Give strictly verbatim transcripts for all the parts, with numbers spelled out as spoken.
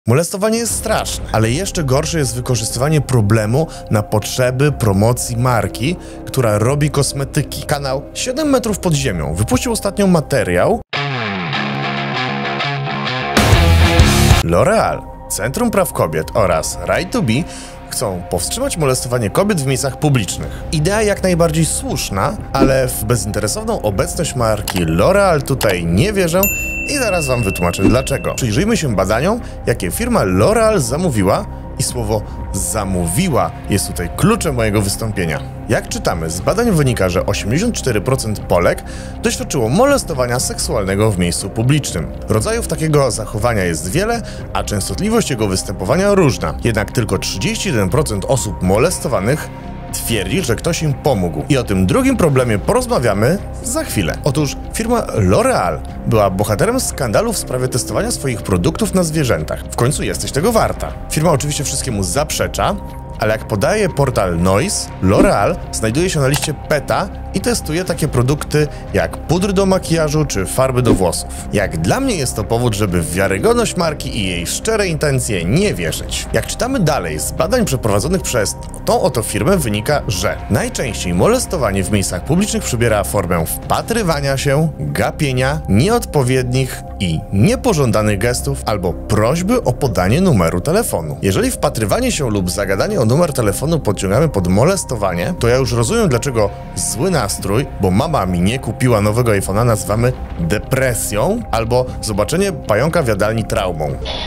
Molestowanie jest straszne, ale jeszcze gorsze jest wykorzystywanie problemu na potrzeby promocji marki, która robi kosmetyki. Kanał siedem metrów pod ziemią wypuścił ostatnio materiał L'Oréal, Centrum Praw Kobiet oraz Right to Be chcą powstrzymać molestowanie kobiet w miejscach publicznych. Idea jak najbardziej słuszna, ale w bezinteresowną obecność marki L'Oréal tutaj nie wierzę i zaraz wam wytłumaczę dlaczego. Przyjrzyjmy się badaniom, jakie firma L'Oréal zamówiła i słowo zamówiła jest tutaj kluczem mojego wystąpienia. Jak czytamy, z badań wynika, że osiemdziesiąt cztery procent Polek doświadczyło molestowania seksualnego w miejscu publicznym. Rodzajów takiego zachowania jest wiele, a częstotliwość jego występowania różna. Jednak tylko trzydzieści jeden procent osób molestowanych twierdzi, że ktoś im pomógł. I o tym drugim problemie porozmawiamy za chwilę. Otóż firma L'Oréal była bohaterem skandalu w sprawie testowania swoich produktów na zwierzętach. W końcu jesteś tego warta. Firma oczywiście wszystkiemu zaprzecza, ale jak podaje portal Noise, L'Oréal znajduje się na liście PETA i testuje takie produkty jak pudry do makijażu czy farby do włosów. Jak dla mnie jest to powód, żeby w wiarygodność marki i jej szczere intencje nie wierzyć. Jak czytamy dalej, z badań przeprowadzonych przez tą oto firmę wynika, że najczęściej molestowanie w miejscach publicznych przybiera formę wpatrywania się, gapienia, nieodpowiednich i niepożądanych gestów albo prośby o podanie numeru telefonu. Jeżeli wpatrywanie się lub zagadanie o numer telefonu podciągamy pod molestowanie, to ja już rozumiem, dlaczego zły nastrój, bo mama mi nie kupiła nowego iPhone'a, nazywamy depresją, albo zobaczenie pająka w jadalni traumą.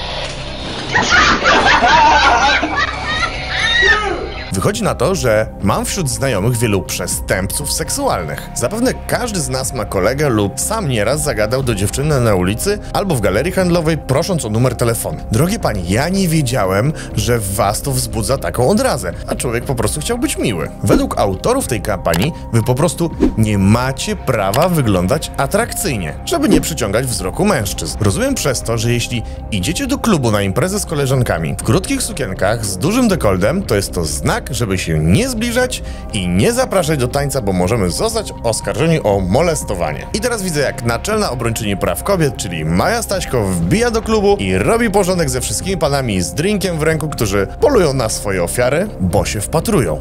Wychodzi na to, że mam wśród znajomych wielu przestępców seksualnych. Zapewne każdy z nas ma kolegę lub sam nieraz zagadał do dziewczyny na ulicy albo w galerii handlowej, prosząc o numer telefonu. Drogie pani, ja nie wiedziałem, że w was to wzbudza taką odrazę, a człowiek po prostu chciał być miły. Według autorów tej kampanii wy po prostu nie macie prawa wyglądać atrakcyjnie, żeby nie przyciągać wzroku mężczyzn. Rozumiem przez to, że jeśli idziecie do klubu na imprezę z koleżankami w krótkich sukienkach z dużym dekoltem, to jest to znak, żeby się nie zbliżać i nie zapraszać do tańca, bo możemy zostać oskarżeni o molestowanie. I teraz widzę, jak naczelna obrończyni praw kobiet, czyli Maja Staśko, wbija do klubu i robi porządek ze wszystkimi panami z drinkiem w ręku, którzy polują na swoje ofiary, bo się wpatrują.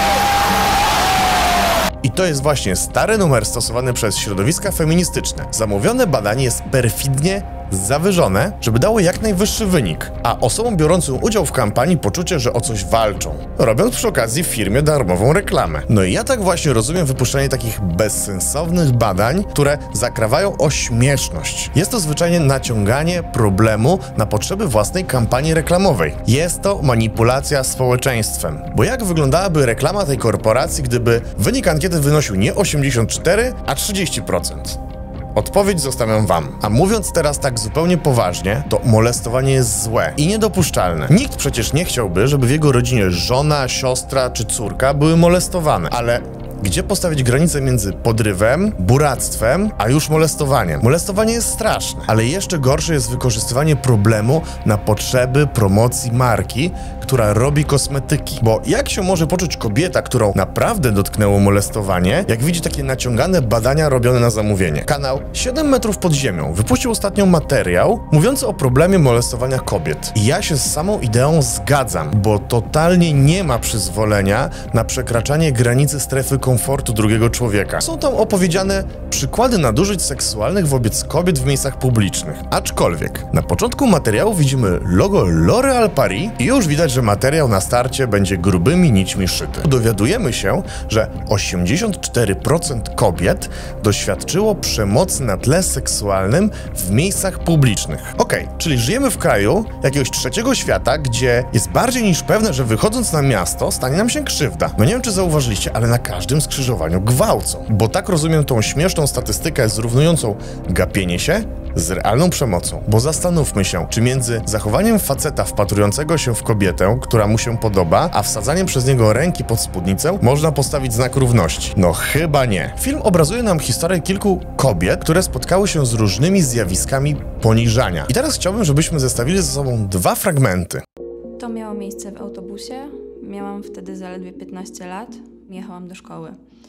I to jest właśnie stary numer stosowany przez środowiska feministyczne. Zamówione badanie jest perfidnie zawyżone, żeby dało jak najwyższy wynik, a osobom biorącym udział w kampanii poczucie, że o coś walczą, robiąc przy okazji w firmie darmową reklamę. No i ja tak właśnie rozumiem wypuszczanie takich bezsensownych badań, które zakrawają o śmieszność. Jest to zwyczajnie naciąganie problemu na potrzeby własnej kampanii reklamowej. Jest to manipulacja społeczeństwem. Bo jak wyglądałaby reklama tej korporacji, gdyby wynik ankiety wynosił nie osiemdziesiąt cztery, a trzydzieści procent? Odpowiedź zostawiam wam. A mówiąc teraz tak zupełnie poważnie, to molestowanie jest złe i niedopuszczalne. Nikt przecież nie chciałby, żeby w jego rodzinie żona, siostra czy córka były molestowane, ale gdzie postawić granicę między podrywem, buractwem, a już molestowaniem? Molestowanie jest straszne, ale jeszcze gorsze jest wykorzystywanie problemu na potrzeby promocji marki, która robi kosmetyki. Bo jak się może poczuć kobieta, którą naprawdę dotknęło molestowanie, jak widzi takie naciągane badania robione na zamówienie? Kanał siedem metrów pod ziemią wypuścił ostatnio materiał mówiący o problemie molestowania kobiet. I ja się z samą ideą zgadzam, bo totalnie nie ma przyzwolenia na przekraczanie granicy strefy komfortu drugiego człowieka. Są tam opowiedziane przykłady nadużyć seksualnych wobec kobiet w miejscach publicznych. Aczkolwiek na początku materiału widzimy logo L'Oréal Paris i już widać, że materiał na starcie będzie grubymi nićmi szyty. Dowiadujemy się, że osiemdziesiąt cztery procent kobiet doświadczyło przemocy na tle seksualnym w miejscach publicznych. Okej, okay, czyli żyjemy w kraju jakiegoś trzeciego świata, gdzie jest bardziej niż pewne, że wychodząc na miasto stanie nam się krzywda. No nie wiem, czy zauważyliście, ale na każdym skrzyżowaniu gwałcą. Bo tak rozumiem tą śmieszną statystykę zrównującą gapienie się z realną przemocą. Bo zastanówmy się, czy między zachowaniem faceta wpatrującego się w kobietę, która mu się podoba, a wsadzaniem przez niego ręki pod spódnicę można postawić znak równości. No chyba nie. Film obrazuje nam historię kilku kobiet, które spotkały się z różnymi zjawiskami poniżania. I teraz chciałbym, żebyśmy zestawili ze sobą dwa fragmenty. To miało miejsce w autobusie. Miałam wtedy zaledwie piętnaście lat. Jechałam do szkoły.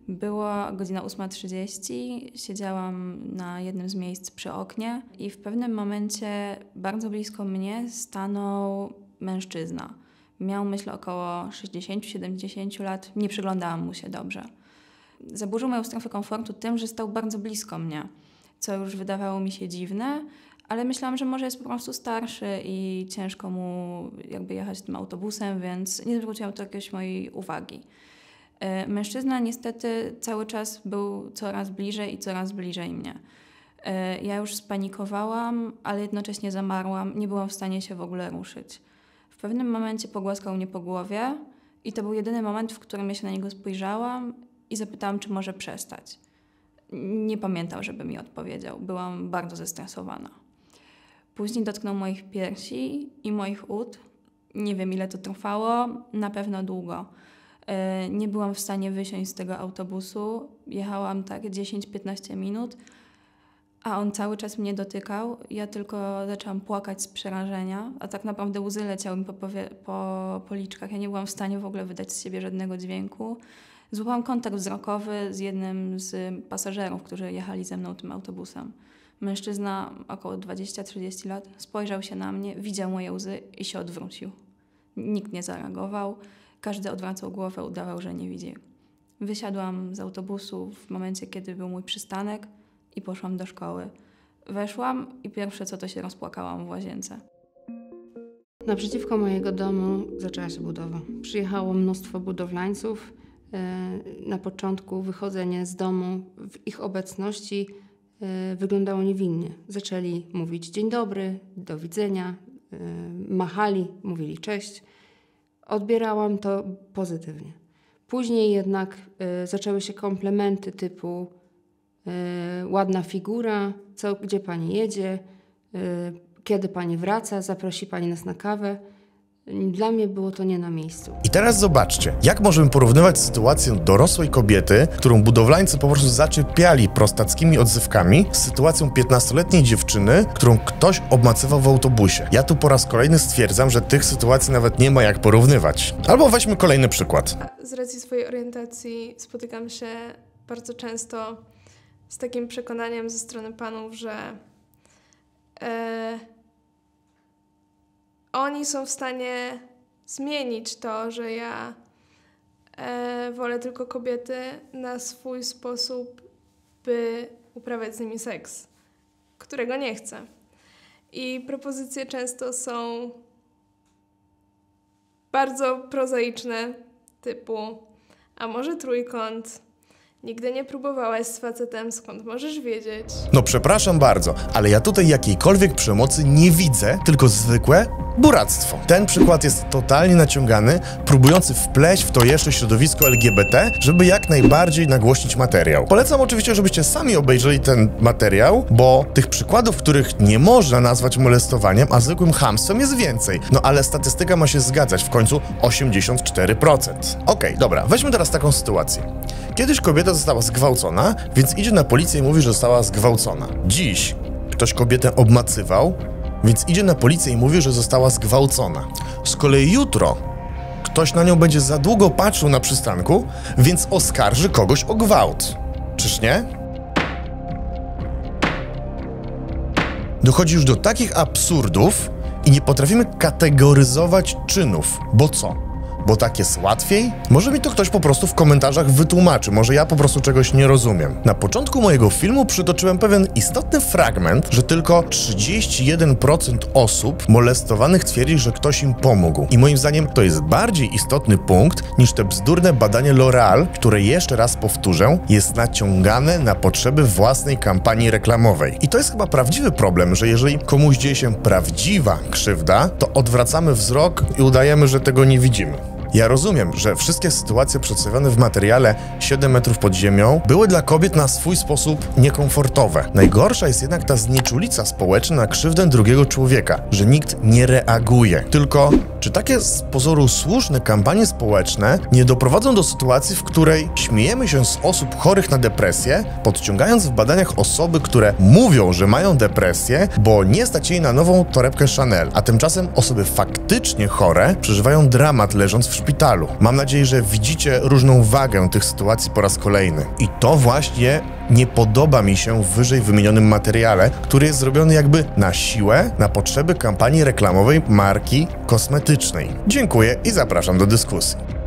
Była godzina ósma trzydzieści, siedziałam na jednym z miejsc przy oknie i w pewnym momencie bardzo blisko mnie stanął mężczyzna. Miał, myślę, około sześćdziesiąt do siedemdziesięciu lat, nie przyglądałam mu się dobrze. Zaburzył moją strefę komfortu tym, że stał bardzo blisko mnie, co już wydawało mi się dziwne, ale myślałam, że może jest po prostu starszy i ciężko mu jakby jechać tym autobusem, więc nie zwrócił to jakiejś mojej uwagi. Mężczyzna niestety cały czas był coraz bliżej i coraz bliżej mnie. Ja już spanikowałam, ale jednocześnie zamarłam, nie byłam w stanie się w ogóle ruszyć. W pewnym momencie pogłaskał mnie po głowie i to był jedyny moment, w którym ja się na niego spojrzałam i zapytałam, czy może przestać. Nie pamiętał, żeby mi odpowiedział. Byłam bardzo zestresowana. Później dotknął moich piersi i moich ud. Nie wiem, ile to trwało, na pewno długo. Nie byłam w stanie wysiąść z tego autobusu. Jechałam tak dziesięć do piętnastu minut, a on cały czas mnie dotykał. Ja tylko zaczęłam płakać z przerażenia, a tak naprawdę łzy leciały mi po, po policzkach. Ja nie byłam w stanie w ogóle wydać z siebie żadnego dźwięku. Złapałam kontakt wzrokowy z jednym z pasażerów, którzy jechali ze mną tym autobusem. Mężczyzna, około dwadzieścia do trzydziestu lat, spojrzał się na mnie, widział moje łzy i się odwrócił. Nikt nie zareagował. Każdy odwracał głowę, udawał, że nie widzi. Wysiadłam z autobusu w momencie, kiedy był mój przystanek i poszłam do szkoły. Weszłam i pierwsze co to się rozpłakałam w łazience. Naprzeciwko mojego domu zaczęła się budowa. Przyjechało mnóstwo budowlańców. Na początku wychodzenie z domu w ich obecności wyglądało niewinnie. Zaczęli mówić dzień dobry, do widzenia, machali, mówili cześć. Odbierałam to pozytywnie. Później jednak y, zaczęły się komplementy typu y, ładna figura, co, gdzie pani jedzie, y, kiedy pani wraca, zaprosi pani nas na kawę. Dla mnie było to nie na miejscu. I teraz zobaczcie, jak możemy porównywać sytuację dorosłej kobiety, którą budowlańcy po prostu zaczepiali prostackimi odzywkami, z sytuacją piętnastoletniej dziewczyny, którą ktoś obmacywał w autobusie. Ja tu po raz kolejny stwierdzam, że tych sytuacji nawet nie ma jak porównywać. Albo weźmy kolejny przykład. Z racji swojej orientacji spotykam się bardzo często z takim przekonaniem ze strony panów, że e, oni są w stanie zmienić to, że ja e, wolę tylko kobiety na swój sposób, by uprawiać z nimi seks, którego nie chcę. I propozycje często są bardzo prozaiczne, typu a może trójkąt? Nigdy nie próbowałaś z facetem, skąd możesz wiedzieć? No przepraszam bardzo, ale ja tutaj jakiejkolwiek przemocy nie widzę, tylko zwykłe buractwo. Ten przykład jest totalnie naciągany, próbujący wpleść w to jeszcze środowisko L G B T, żeby jak najbardziej nagłośnić materiał. Polecam oczywiście, żebyście sami obejrzeli ten materiał, bo tych przykładów, których nie można nazwać molestowaniem, a zwykłym chamstwem jest więcej. No ale statystyka ma się zgadzać, w końcu osiemdziesiąt cztery procent. Okej, okay, dobra, weźmy teraz taką sytuację. Kiedyś kobieta została zgwałcona, więc idzie na policję i mówi, że została zgwałcona. Dziś ktoś kobietę obmacywał, więc idzie na policję i mówi, że została zgwałcona. Z kolei jutro ktoś na nią będzie za długo patrzył na przystanku, więc oskarży kogoś o gwałt. Czyż nie? Dochodzi już do takich absurdów i nie potrafimy kategoryzować czynów. Bo co? Bo tak jest łatwiej? Może mi to ktoś po prostu w komentarzach wytłumaczy, może ja po prostu czegoś nie rozumiem. Na początku mojego filmu przytoczyłem pewien istotny fragment, że tylko trzydzieści jeden procent osób molestowanych twierdzi, że ktoś im pomógł. I moim zdaniem to jest bardziej istotny punkt niż te bzdurne badanie L'Oréal, które jeszcze raz powtórzę, jest naciągane na potrzeby własnej kampanii reklamowej. I to jest chyba prawdziwy problem, że jeżeli komuś dzieje się prawdziwa krzywda, to odwracamy wzrok i udajemy, że tego nie widzimy. Ja rozumiem, że wszystkie sytuacje przedstawione w materiale siedem metrów pod ziemią były dla kobiet na swój sposób niekomfortowe. Najgorsza jest jednak ta znieczulica społeczna na krzywdę drugiego człowieka, że nikt nie reaguje, tylko Czy takie z pozoru słuszne kampanie społeczne nie doprowadzą do sytuacji, w której śmiejemy się z osób chorych na depresję, podciągając w badaniach osoby, które mówią, że mają depresję, bo nie stać jej na nową torebkę Chanel, a tymczasem osoby faktycznie chore przeżywają dramat leżąc w szpitalu. Mam nadzieję, że widzicie różną wagę tych sytuacji po raz kolejny. I to właśnie nie podoba mi się w wyżej wymienionym materiale, który jest zrobiony jakby na siłę, na potrzeby kampanii reklamowej marki kosmetycznej. Dziękuję i zapraszam do dyskusji.